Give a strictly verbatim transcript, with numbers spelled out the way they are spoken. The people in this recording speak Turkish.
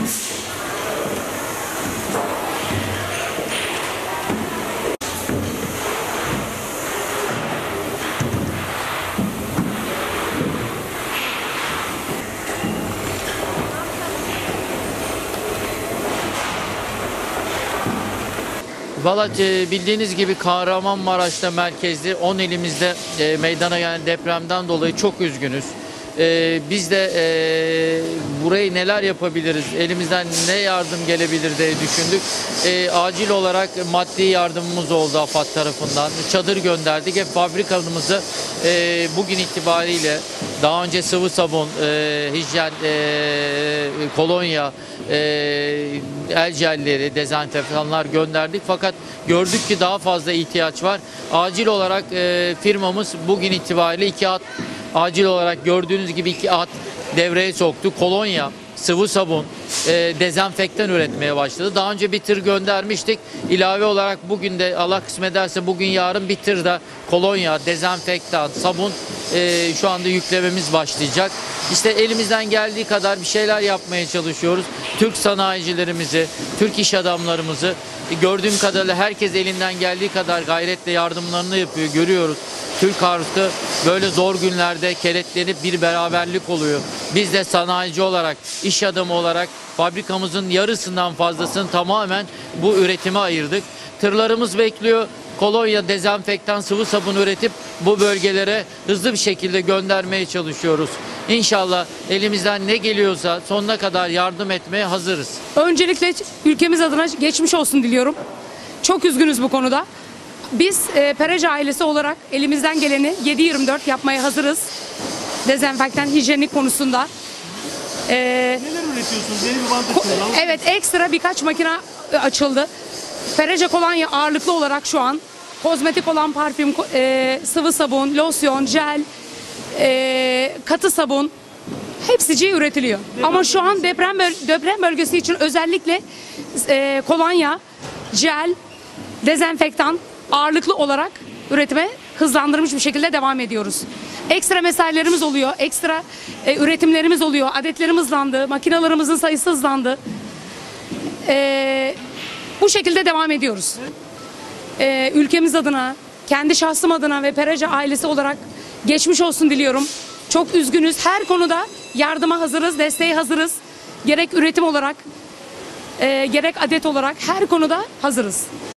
Valla e, bildiğiniz gibi Kahramanmaraş'ta merkezli on ilimizde e, meydana gelen depremden dolayı çok üzgünüz. E, biz de e, burayı neler yapabiliriz, elimizden ne yardım gelebilir diye düşündük. E, acil olarak maddi yardımımız oldu AFAD tarafından. Çadır gönderdik. Hep fabrikamızı e, bugün itibariyle daha önce sıvı sabun, e, hijyen, e, kolonya, e, el jelleri, dezenfektanlar gönderdik. Fakat gördük ki daha fazla ihtiyaç var. Acil olarak e, firmamız bugün itibariyle iki hat, acil olarak gördüğünüz gibi iki hat devreye soktu. Kolonya, sıvı sabun, e, dezenfektan üretmeye başladı. Daha önce bir tır göndermiştik. İlave olarak bugün de Allah kısmet ederse bugün yarın bir tır da kolonya, dezenfektan, sabun e, şu anda yüklememiz başlayacak. İşte elimizden geldiği kadar bir şeyler yapmaya çalışıyoruz. Türk sanayicilerimizi, Türk iş adamlarımızı gördüğüm kadarıyla herkes elinden geldiği kadar gayretle yardımlarını yapıyor, görüyoruz. Türk halkı böyle zor günlerde kenetlenip bir beraberlik oluyor. Biz de sanayici olarak, iş adamı olarak fabrikamızın yarısından fazlasını tamamen bu üretime ayırdık. Tırlarımız bekliyor. Kolonya, dezenfektan, sıvı sabun üretip bu bölgelere hızlı bir şekilde göndermeye çalışıyoruz. İnşallah elimizden ne geliyorsa sonuna kadar yardım etmeye hazırız. Öncelikle ülkemiz adına geçmiş olsun diliyorum. Çok üzgünüz bu konuda. Biz e, Perece ailesi olarak elimizden geleni yedi yirmi dört yapmaya hazırız. Dezenfektan, hijyenik konusunda. E, Neler üretiyorsunuz? Yeni bir banka açıldı. Evet, ekstra birkaç makine açıldı. Perece kolonya ağırlıklı olarak şu an. Kozmetik olan parfüm, e, sıvı sabun, losyon, jel, e, katı sabun hepsici üretiliyor. Deprem Ama şu an deprem deprem bölgesi için özellikle e, kolonya, jel, dezenfektan ağırlıklı olarak üretime hızlandırmış bir şekilde devam ediyoruz. Ekstra mesailerimiz oluyor, ekstra e, üretimlerimiz oluyor, adetlerimiz hızlandı, makinalarımızın sayısı hızlandı. E, bu şekilde devam ediyoruz. E, ülkemiz adına, kendi şahsım adına ve Perece ailesi olarak geçmiş olsun diliyorum. Çok üzgünüz. Her konuda yardıma hazırız, desteğe hazırız. Gerek üretim olarak, e, gerek adet olarak her konuda hazırız.